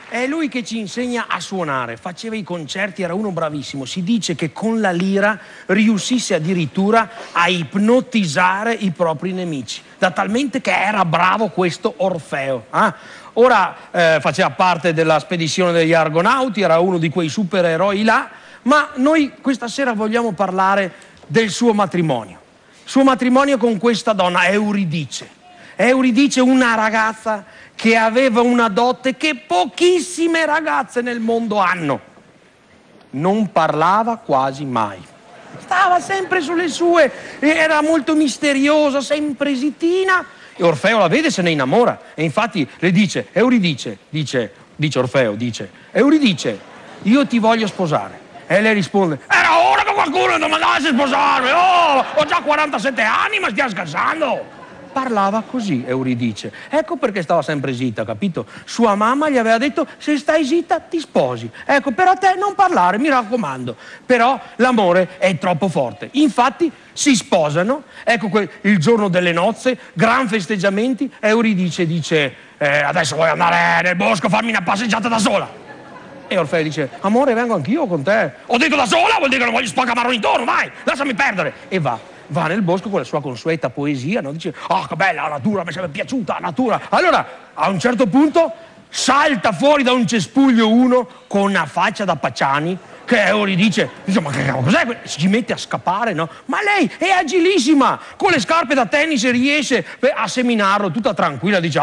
È lui che ci insegna a suonare, faceva i concerti, era uno bravissimo. Si dice che con la lira riuscisse addirittura a ipnotizzare i propri nemici, da talmente che era bravo questo Orfeo. Ora faceva parte della spedizione degli Argonauti, era uno di quei supereroi là, ma noi questa sera vogliamo parlare del suo matrimonio. Suo matrimonio con questa donna, Euridice. Euridice, una ragazza che aveva una dote che pochissime ragazze nel mondo hanno. Non parlava quasi mai. Stava sempre sulle sue, era molto misteriosa, sempre zitina. E Orfeo la vede e se ne innamora. E infatti le dice, Euridice, dice Orfeo, Euridice, io ti voglio sposare. E lei risponde, era ora che qualcuno domandasse a sposarmi, ho già 47 anni, ma stiamo scherzando. Parlava così Euridice, ecco perché stava sempre zitta, capito? Sua mamma gli aveva detto, se stai zitta ti sposi, ecco, per a te non parlare, mi raccomando. Però l'amore è troppo forte, infatti si sposano, ecco il giorno delle nozze, gran festeggiamenti. Euridice dice, adesso voglio andare nel bosco a farmi una passeggiata da sola. E Orfeo dice, amore, vengo anch'io con te. Ho detto da sola, vuol dire che non voglio spaccamarlo intorno, vai, lasciami perdere. E va nel bosco con la sua consueta poesia, no? Dice, che bella la natura, mi sarebbe piaciuta la natura. Allora, a un certo punto, salta fuori da un cespuglio uno con una faccia da Pacciani, che Euridice dice, ma che cos'è? Si mette a scappare, no? Ma lei è agilissima, con le scarpe da tennis riesce a seminarlo tutta tranquilla, dice,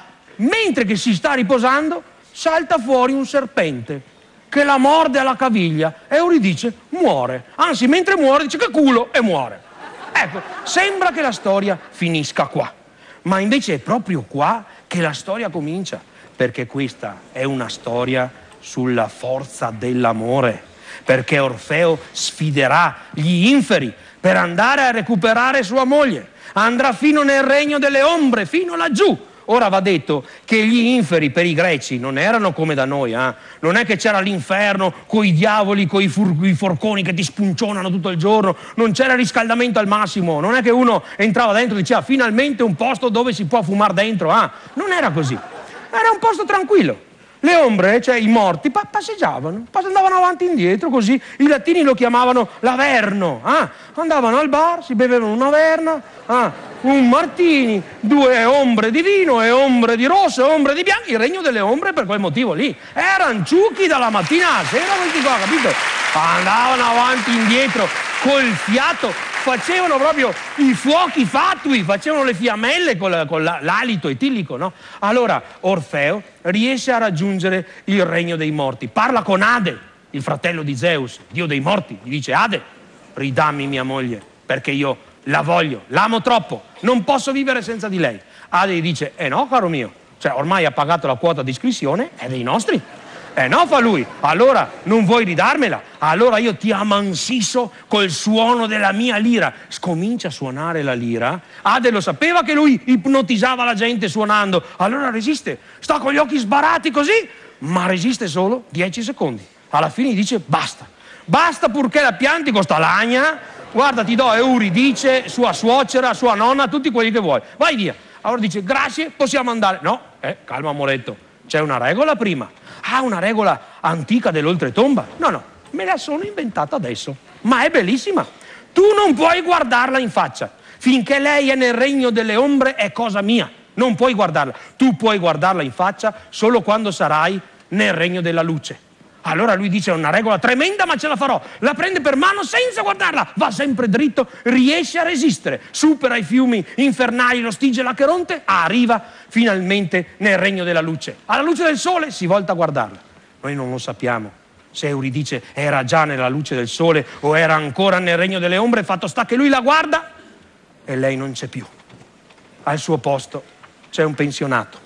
mentre che si sta riposando, salta fuori un serpente che la morde alla caviglia. Euridice muore. Anzi, mentre muore dice che culo e muore. Ecco, sembra che la storia finisca qua. Ma invece è proprio qua che la storia comincia, perché questa è una storia sulla forza dell'amore. Perché Orfeo sfiderà gli inferi per andare a recuperare sua moglie. Andrà fino nel regno delle ombre, fino laggiù. Ora va detto che gli inferi per i greci non erano come da noi, non è che c'era l'inferno con i diavoli, con i forconi che ti spuncionano tutto il giorno, non c'era riscaldamento al massimo, non è che uno entrava dentro e diceva finalmente un posto dove si può fumare dentro, non era così, era un posto tranquillo. Le ombre, cioè i morti, passeggiavano, andavano avanti e indietro, così i latini lo chiamavano l'averno, andavano al bar, si bevevano una verna, un martini, 2 ombre di vino e ombre di rosso e ombre di bianco, il regno delle ombre per quel motivo lì. Erano ciucchi dalla mattina alla sera, questi qua, capito? Andavano avanti e indietro col fiato, facevano proprio i fuochi fatui, facevano le fiammelle con l'alito etillico, no? Allora Orfeo riesce a raggiungere il regno dei morti, parla con Ade, il fratello di Zeus, dio dei morti, gli dice, Ade, ridammi mia moglie, perché io la voglio, l'amo troppo, non posso vivere senza di lei. Ade gli dice, no caro mio, cioè ormai ha pagato la quota di iscrizione, è dei nostri. No, fa lui, allora non vuoi ridarmela? Allora io ti ammansisso col suono della mia lira. Scomincia a suonare la lira. Ade lo sapeva che lui ipnotizzava la gente suonando, allora resiste, sta con gli occhi sbarati così, ma resiste solo 10 secondi. Alla fine gli dice basta purché la pianti con sta lagna, guarda ti do Euridice, sua suocera, sua nonna, tutti quelli che vuoi, vai via. Allora dice, grazie, possiamo andare. No, calma amoretto, c'è una regola prima. Una regola antica dell'oltretomba? No, me la sono inventata adesso, ma è bellissima. Tu non puoi guardarla in faccia. Finché lei è nel regno delle ombre è cosa mia, non puoi guardarla. Tu puoi guardarla in faccia solo quando sarai nel regno della luce. Allora lui dice, è una regola tremenda, ma ce la farò. La prende per mano senza guardarla, va sempre dritto, riesce a resistere, supera i fiumi infernali, lo Stige e l'Acheronte, arriva finalmente nel regno della luce. Alla luce del sole si volta a guardarla. Noi non lo sappiamo se Euridice era già nella luce del sole o era ancora nel regno delle ombre. Fatto sta che lui la guarda e lei non c'è più. Al suo posto c'è un pensionato.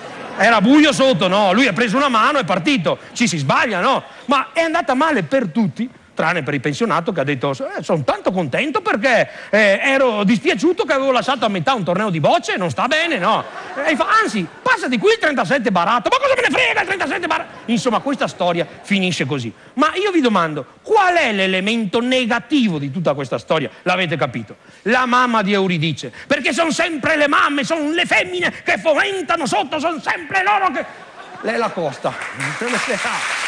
Era buio sotto, no? Lui ha preso una mano e è partito. Ci si sbaglia, no? Ma è andata male per tutti, tranne per il pensionato che ha detto sono tanto contento perché ero dispiaciuto che avevo lasciato a metà un torneo di bocce, non sta bene, no? E fa, anzi, passati qui il 37 baratto, ma cosa me ne frega il 37 baratto? Insomma, questa storia finisce così. Ma io vi domando, qual è l'elemento negativo di tutta questa storia? L'avete capito? La mamma di Euridice, perché sono sempre le mamme, sono le femmine che fomentano sotto, sono sempre loro che... Lei la costa. Buonasera.